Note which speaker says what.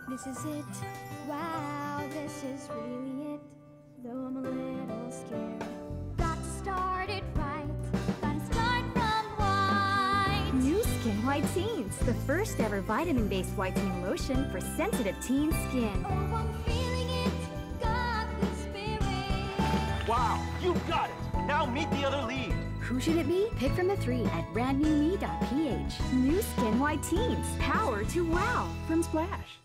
Speaker 1: This is it. Wow, this is really it. Though I'm a little scared. Got to start it right. Gotta start from white.
Speaker 2: New Skin White Teens, the first ever vitamin-based whitening lotion for sensitive teen skin.
Speaker 1: Oh, I'm feeling it. Got the spirit.
Speaker 3: Wow, you got it! Now meet the other lead.
Speaker 2: Who should it be? Pick from the 3 at brandnewme.ph. New Skin White Teens, power to wow from Splash.